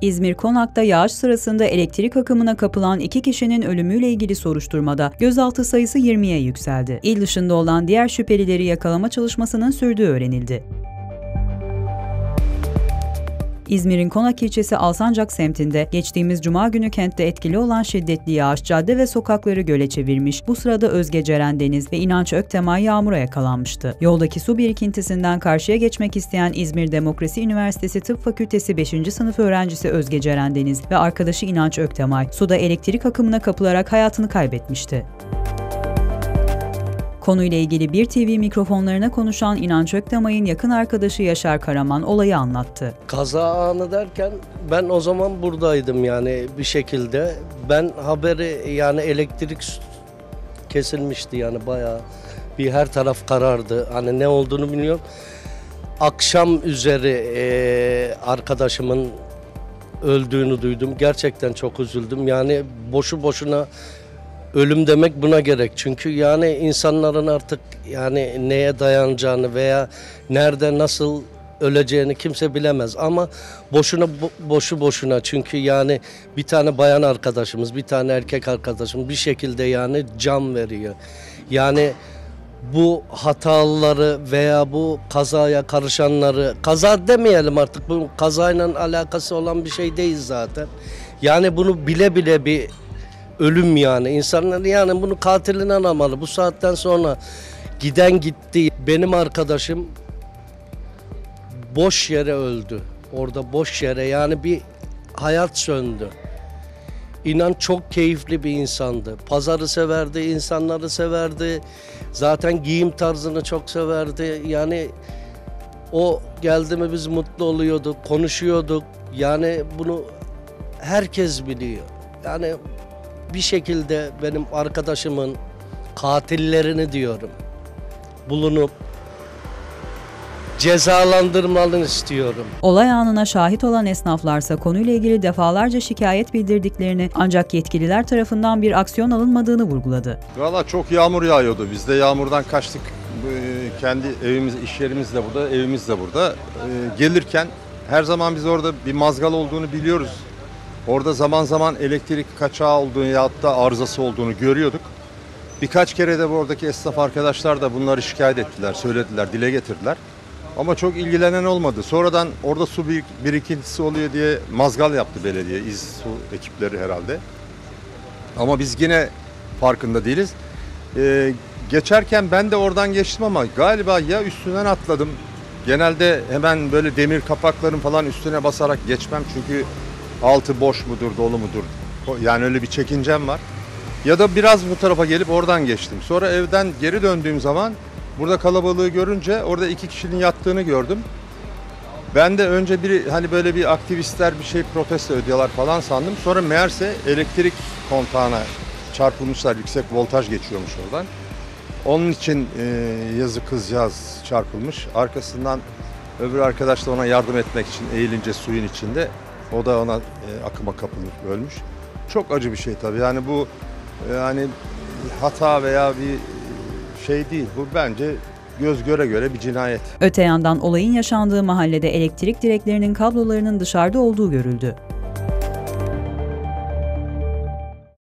İzmir Konak'ta yağış sırasında elektrik akımına kapılan 2 kişinin ölümüyle ilgili soruşturmada gözaltı sayısı 20'ye yükseldi. İl dışında olan diğer şüphelileri yakalama çalışmasının sürdüğü öğrenildi. İzmir'in Konak ilçesi Alsancak semtinde geçtiğimiz cuma günü kentte etkili olan şiddetli yağış cadde ve sokakları göle çevirmiş. Bu sırada Özge Ceren Deniz ve İnanç Öktemay yağmura yakalanmıştı. Yoldaki su birikintisinden karşıya geçmek isteyen İzmir Demokrasi Üniversitesi Tıp Fakültesi 5. sınıf öğrencisi Özge Ceren Deniz ve arkadaşı İnanç Öktemay suda elektrik akımına kapılarak hayatını kaybetmişti. Konuyla ilgili Bir TV mikrofonlarına konuşan İnanç Öktemay'ın yakın arkadaşı Yaşar Karaman olayı anlattı. Kaza anı derken ben o zaman buradaydım yani bir şekilde. Ben haberi yani elektrik kesilmişti yani bayağı bir her taraf karardı. Hani ne olduğunu bilmiyorum. Akşam üzeri arkadaşımın öldüğünü duydum. Gerçekten çok üzüldüm. Yani boşu boşuna ölüm demek buna gerek. Çünkü yani insanların artık yani neye dayanacağını veya nerede nasıl öleceğini kimse bilemez. Ama boşu boşuna çünkü yani bir tane bayan arkadaşımız, bir tane erkek arkadaşımız bir şekilde yani can veriyor. Yani bu hataları veya bu kazaya karışanları, kaza demeyelim artık, bu kazayla alakası olan bir şey değil zaten. Yani bunu bile bile bir ölüm yani. İnsanlar yani bunu katilinden almalı. Bu saatten sonra giden gitti. Benim arkadaşım boş yere öldü. Orada boş yere yani bir hayat söndü. İnan çok keyifli bir insandı. Pazarı severdi, insanları severdi. Zaten giyim tarzını çok severdi. Yani o geldi mi biz mutlu oluyorduk, konuşuyorduk. Yani bunu herkes biliyor. Yani bir şekilde benim arkadaşımın katillerini diyorum bulunup cezalandırmalarını istiyorum. Olay anına şahit olan esnaflarsa konuyla ilgili defalarca şikayet bildirdiklerini ancak yetkililer tarafından bir aksiyon alınmadığını vurguladı. Valla çok yağmur yağıyordu. Biz de yağmurdan kaçtık. Kendi evimiz, iş yerimiz de burada, evimiz de burada. Gelirken her zaman biz orada bir mazgal olduğunu biliyoruz. Orada zaman zaman elektrik kaçağı olduğunu ya da arızası olduğunu görüyorduk. Birkaç kere de oradaki esnaf arkadaşlar da bunları şikayet ettiler, söylediler, dile getirdiler. Ama çok ilgilenen olmadı. Sonradan orada su birikintisi oluyor diye mazgal yaptı belediye, su ekipleri herhalde. Ama biz yine farkında değiliz. Geçerken ben de oradan geçtim ama galiba ya üstünden atladım. Genelde hemen böyle demir kapakların falan üstüne basarak geçmem çünkü altı boş mudur, dolu mudur? Yani öyle bir çekincem var. Ya da biraz bu tarafa gelip oradan geçtim. Sonra evden geri döndüğüm zaman burada kalabalığı görünce orada 2 kişinin yattığını gördüm. Ben de önce hani böyle bir aktivistler bir şey protesto ediyorlar falan sandım. Sonra meğerse elektrik kontağına çarpılmışlar. Yüksek voltaj geçiyormuş oradan. Onun için yazık kızcağız çarpılmış. Arkasından öbür arkadaş da ona yardım etmek için eğilince suyun içinde. O da ona akıma kapılıp ölmüş. Çok acı bir şey tabii. Yani bu yani hata veya bir şey değil. Bu bence göz göre göre bir cinayet. Öte yandan olayın yaşandığı mahallede elektrik direklerinin kablolarının dışarıda olduğu görüldü.